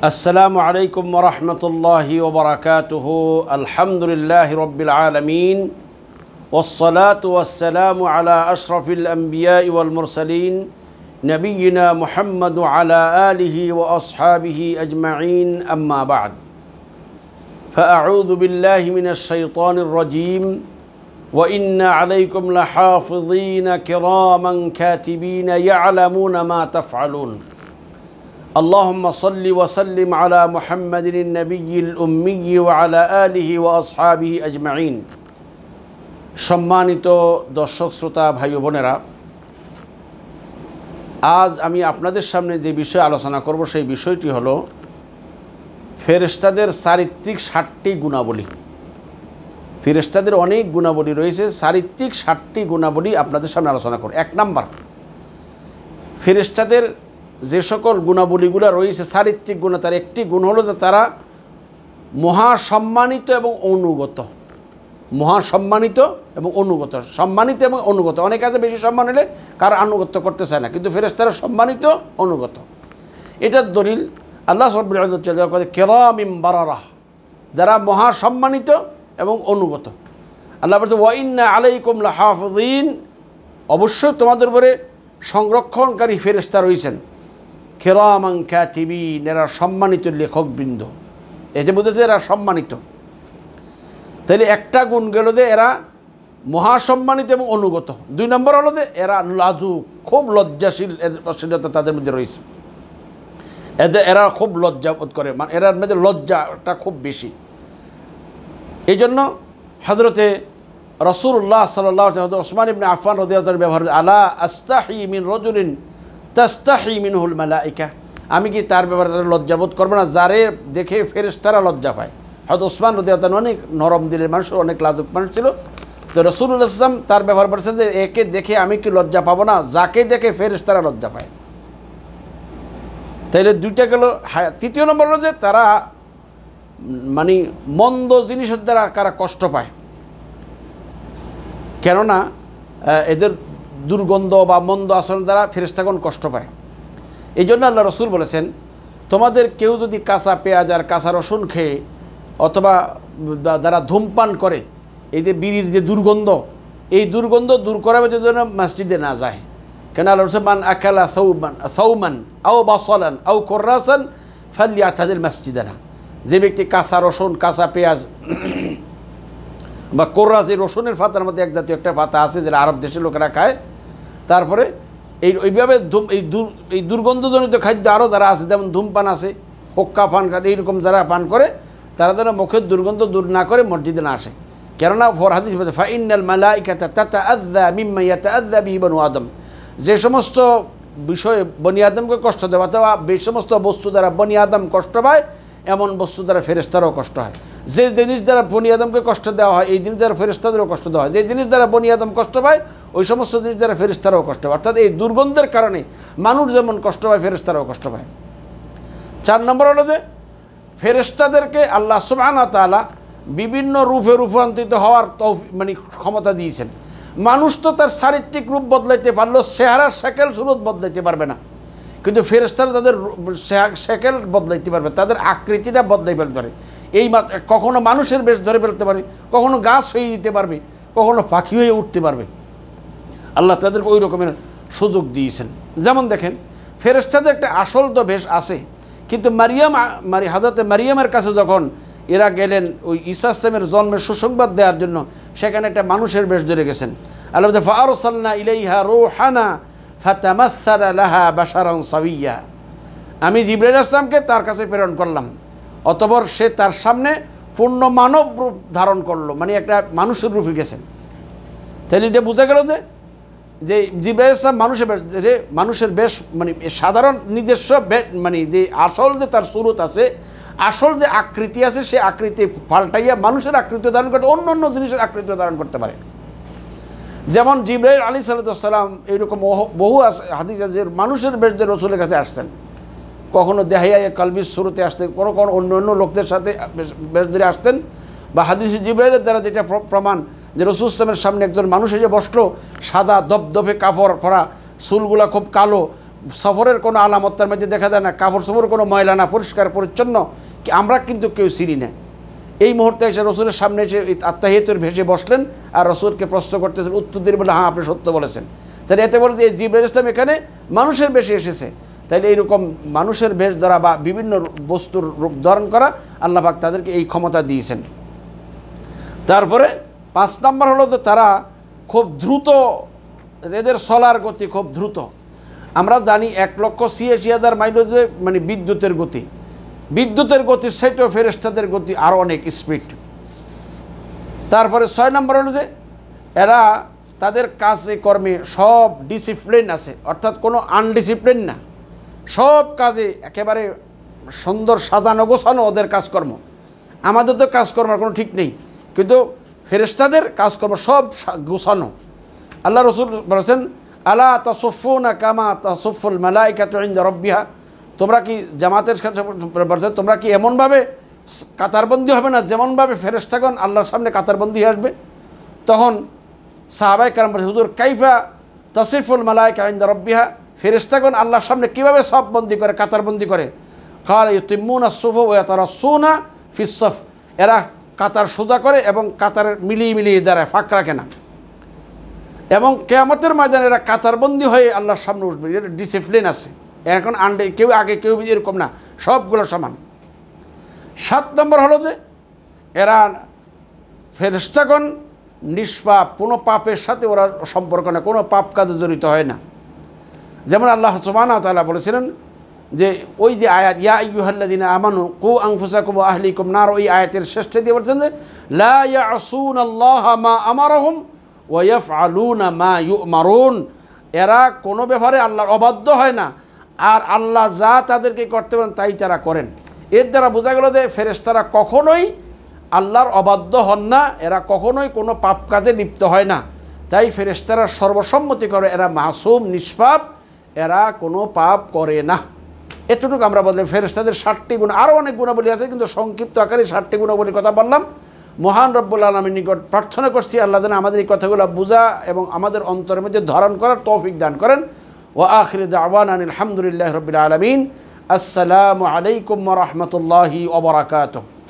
السلام عليكم ورحمة الله وبركاته الحمد لله رب العالمين والصلاة والسلام على أشرف الأنبياء والمرسلين نبينا محمد وعلى آله وأصحابه أجمعين أما بعد فأعوذ بالله من الشيطان الرجيم وإن عليكم لحافظين كراما كاتبين يعلمون ما تفعلون اللهم صل وسلم على محمد النبي الأمي وعلى آله وأصحابه أجمعين সম্মানিত দর্শক শ্রোতা ভাই বোনেরা, আজ আমি আপনাদের সামনে যে বিষয় আলোচনা করব সেই বিষয়টি হলো ফেরেশতাদের চারিত্রিক 60টি গুণাবলী। ফেরেশতাদের অনেক গুণাবলী রয়েছে, চারিত্রিক 60টি গুণাবলী আপনাদের সামনে আলোচনা করব। 1 নাম্বার, ফেরেশতাদের যে সকল গুণাবলীগুলো রয়েছে চারিত্রিক গুণ, তার একটি গুণ হলো যে তারা মহাসম্মানিত এবং অনুগত। মহাসম্মানিত এবং অনুগত, সম্মানিত এবং অনুগত। অনেক আছে বেশি সম্মান হলে কার আনুগত্য করতে চায় না, কিন্তু ফেরেশতারা সম্মানিত, অনুগত। এটার দলিল আল্লাহ রাব্বুল ইজ্জত কিরামিন বারারাহ, যারা মহাসম্মানিত এবং অনুগত। আল্লাহ বলছে ওয়া ইন্না আলাইকুম লাহাফিজিন, অবশ্যই তোমাদের উপরে সংরক্ষণকারী ফেরেশতা রয়েছেন। কিরামান কাতিবিন, এরা সম্মানিত লেখকবৃন্দ। এই যে বুঝেছে এরা সম্মানিত, তাহলে একটা গুণ গেল যে এরা মহাসম্মানিত এবং অনুগত। 2 নম্বর হলো যে এরা লাজুক, খুব লজ্জাশীলতা তাদের মধ্যে রয়েছে। এরা খুব লজ্জা বোধ করে, মানে এরার মধ্যে লজ্জাটা খুব বেশি। এই জন্য হযরতে রাসূলুল্লাহ সাল্লাল্লাহু আলাইহি ওয়াসাল্লাম ওসমান ইবনে আফফান রাদিয়াল্লাহু আনহু ব্যবহার আলা আস্তাহি মিন রাজুলিন তাস্তাহি মিনহুল মালাইকা, আমি কি তার ব্যাপারে লজ্জাবোধ করবো না যারে দেখে ফেরেশতারা লজ্জা পায়। হয়তো ওসমান রাদিয়াল্লাহু আনহু অনেক নরম দিলের মানুষ, অনেক লাজুক মানুষ ছিল। তো রাসূলুল্লাহ সাল্লাল্লাহু আলাইহি ওয়াসাল্লাম তার ব্যবহার করেছেন যে একে দেখে আমি কি লজ্জা পাবো না, যাকে দেখে ফেরেশতারা লজ্জা পায়। তাইলে 2টা গেল। 3য় নম্বর হলো যে তারা মানে মন্দ জিনিসের দ্বারা কারা কষ্ট পায়, কেননা এদের দুর্গন্ধ বা মন্দ আচরণ দ্বারা ফেরেশতাগণ কষ্ট পায়। এই জন্য আল্লাহ রসুল বলেছেন, তোমাদের কেউ যদি কাঁচা পেঁয়াজ আর কাঁচা রসুন খেয়ে অথবা যারা ধূমপান করে, এই যে বিড়ির যে দুর্গন্ধ, এই দুর্গন্ধ দূর করার জন্য মসজিদে না যায়। কেন আল্লাহ রসুল মান আকালা সাউমান আও বাসালান আও কুররাসান ফালিয়াতাজিল মসজিদানা, যে ব্যক্তি কাঁচা রসুন, কাঁচা পেঁয়াজ বা কোররাস, এই রসুনের পাতার মধ্যে এক জাতীয় একটা পাতা আছে যেটা আরব দেশের লোকেরা খায়। তারপরে এইভাবে এই দুর্গন্ধজনিত খাদ্য আরও যারা আছে, যেমন ধূমপান আছে, হোক্কা পান করে, এইরকম যারা পান করে তারা যেন মুখের দুর্গন্ধ দূর না করে মসজিদে না আসে। কেননা ফর হাদিস বলছে ফাইন্নাল মালাইকাতা তাতাআযযা মিম্মা ইয়াতাআযযা বিহি বনু আদম, যে সমস্ত বিষয়ে বনি আদমকে কষ্ট দেওয়া অথবা যে সমস্ত বস্তু দ্বারা বনি আদম কষ্ট পায়, এমন বস্তু দ্বারা ফেরেশতারও কষ্ট হয়। যে জিনিস দ্বারা বনি আদমকে কষ্ট দেওয়া হয়, এই জিনিস দ্বারা ফেরেশতাদেরও কষ্ট দেওয়া হয়। যে জিনিস দ্বারা বনি আদম কষ্ট পায়, ওই সমস্ত জিনিস দ্বারা ফেরেশতারাও কষ্ট পায়। অর্থাৎ এই দুর্গন্ধের কারণে মানুষ যেমন কষ্ট পায়, ফেরেশতারাও কষ্ট পায়। 4 নম্বর হলো যে ফেরেশতাদেরকে আল্লাহ সুবহানাহু ওয়া তাআলা বিভিন্ন রূপে রূপান্তরিত হওয়ার মানে ক্ষমতা দিয়েছেন। মানুষ তো তার চারিত্রিক রূপ বদলাইতে পারলেও চেহারা, শেকেল, সুরত বদলাইতে পারবে না, কিন্তু ফেরেশতারা তাদের শেকেল বদলাইতে পারবে, তাদের আকৃতিটা বদলাই ফেলতে পারে। এই কখনো মানুষের বেশ ধরে ফেলতে পারে, কখনো গাছ হয়ে দিতে পারবে, কখনো পাখি হয়ে উঠতে পারবে। আল্লাহ তাদেরকে ওই রকমের সুযোগ দিয়েছেন। যেমন দেখেন, ফেরেশতাদের একটা আসল তো বেশ আছে, কিন্তু হযরতে মারিয়ামের কাছে যখন এরা গেলেন ওই ঈসা ইসলামের জন্মের সুসংবাদ দেওয়ার জন্য, সেখানে একটা মানুষের বেশ ধরে গেছেন। আল্লাহ বলতে ফাআরসালনা ইলাইহা রূহানা ফাতামাসসালা লাহা বাশারান সাবিয়্যা, আমি জিবরাইল ইসলামকে তার কাছে প্রেরণ করলাম, অতঃপর সে তার সামনে পূর্ণ মানব রূপ ধারণ করলো, মানে একটা মানুষের রূপে গেছেন। তাহলে এটা বোঝা গেল যে জিবরাইল ইসলাম মানুষের বেশ মানে সাধারণ নিজস্ব মানে যে আসল যে তার সুরত আছে, আসল যে আকৃতি আছে, সে আকৃতি পাল্টাইয়া মানুষের আকৃতি ধারণ করতে, অন্য অন্য জিনিসের আকৃতি ধারণ করতে পারে। যেমন জিবরাইল আলাইহিস সালাম এইরকম বহু হাদিস আছে যে মানুষের বেশ যে রসুলের কাছে আসছেন, কখনো দেহাইয়া কালবির শুরুতে আসতেন, কোনো অন্য অন্য লোকদের সাথে বেশ ধরে আসতেন, বা হাদিসে জিবরাইলের দ্বারা যেটা প্রমাণ যে রাসূল সাল্লাল্লাহু আলাইহি ওয়াসাল্লামের সামনে একজন মানুষ এসে বসলো, সাদা দবদবে কাপড় পরা, চুলগুলা খুব কালো, সফরের কোনো আলামত তার মধ্যে দেখা যায় না, কাপড় চোপড় কোনো ময়লা না, পরিষ্কার পরিচ্ছন্ন, আমরা কিন্তু কেউ চিনি না। এই মুহূর্তে এসে রসুলের সামনে এসে আত্মাহিয়াতুর ভেসে বসলেন আর রসুলকে প্রশ্ন করতেছেন, উত্তর দিয়ে বলে হ্যাঁ আপনি সত্য বলেছেন। তাহলে এতে বলে যে জিবরাইল ইসলাম এখানে মানুষের বেশে এসেছে, তাইলে এইরকম মানুষের বেশ ধরা বা বিভিন্ন বস্তুর রূপ ধারণ করা আল্লাহ পাক তাদেরকে এই ক্ষমতা দিয়েছেন। তারপরে 5 নম্বর হলো যে তারা খুব দ্রুত, এদের চলার গতি খুব দ্রুত। আমরা জানি 1,86,000 মাইল যে মানে বিদ্যুতের গতি, বিদ্যুতের গতির সাইটেও ফেরেশতাদের গতি আরও অনেক স্পিড। তারপরে 6 নম্বর হলো যে এরা তাদের কাজে কর্মে সব ডিসিপ্লিন আছে, অর্থাৎ কোনো আনডিসিপ্লিন না, সব কাজে একেবারে সুন্দর সাজানো গোছানো ওদের কাজকর্ম। আমাদের তো কাজকর্মের কোনো ঠিক নেই, কিন্তু ফেরেশতাদের কাজকর্ম সব গোছানো। আল্লাহ রসুল বলেছেন, আলা তাসুফুনা কামা তাসুফুল মালাইকাতু ইনদা রাব্বিহা, তোমরা কি জামাতের বলছে তোমরা কি এমনভাবে কাতারবন্দি হবে না যেমনভাবে ফেরেশতাগণ আল্লাহর সামনে কাতারবন্দি হয়ে আসবে? তখন সাহাবায়ে কেরাম বলছে, হুজুর কাইফা তাসিফুল মালাইকা ইনদা রাব্বিহা, ফেরেশতাগণ আল্লাহর সামনে কীভাবে সফবন্দি করে, কাতারবন্দি করে? ক্বাল ইউতিম্মুনা আস-সুফা ওয়া ইয়াতারাসসুনা ফিস-সাফ, এরা কাতার সোজা করে এবং কাতারের মিলিয়ে মিলিয়ে দাঁড়ায়, ফাঁক রাখে না। এবং কিয়ামতের ময়দানে এরা কাতারবন্দি হয়ে আল্লাহর সামনে উঠবে, এটা ডিসিপ্লিন আছে। এখন কেউ আগে কেউ এরকম না, সবগুলো সমান। 7 নম্বর হলো যে এরা ফেরেশতাগণ নিষ্পাপ, কোনো পাপের সাথে ওরা সম্পর্ক না, কোনো পাপ কাজে জড়িত হয় না। যেমন আল্লাহ সুবহানাহু ওয়া তাআলা বলেছিলেন যে ওই যে আয়াত ইয়া আইয়ুহাল্লাযিনা আমানু কু আনফুসাকুম ওয়া আহলিকুম নার, ওই আয়াতের শেষে দিয়ে বলছেন যে লা ইয়াসুনাল্লাহা মা আমারাহুম ওয়া ইয়াফআলুনা মা ইউমারুন, এরা কোনো ব্যাপারে আল্লাহর অবাধ্য হয় না, আর আল্লাহ যা তাদেরকে করতে বলেন তাই তারা করেন। এর দ্বারা বোঝা গেল যে ফেরেশতারা কখনোই আল্লাহর অবাধ্য হন না, এরা কখনোই কোনো পাপ কাজে লিপ্ত হয় না। তাই ফেরেশতারা সর্বসম্মতি করে এরা মাসুম, নিষ্পাপ, এরা কোনো পাপ করে না। এতটুকু আমরা বললাম। ফেরেশতাদের 60টি গুণ, আরও অনেক গুণাবলী আছে, কিন্তু সংক্ষিপ্ত আকারে 60টি গুণাবলীর কথা বললাম। মহান রব্বুল আলামিনের নিকট প্রার্থনা করছি আল্লাহ যেন আমাদের এই কথাগুলো বোঝা এবং আমাদের অন্তরের মধ্যে ধারণ করার তৌফিক দান করেন। ওয়া আখিরু দাওয়ানা আলহামদুলিল্লাহি রাব্বিল আলামিন। আসসালামু আলাইকুম ওয়া রাহমাতুল্লাহি ওয়া বারাকাতুহু।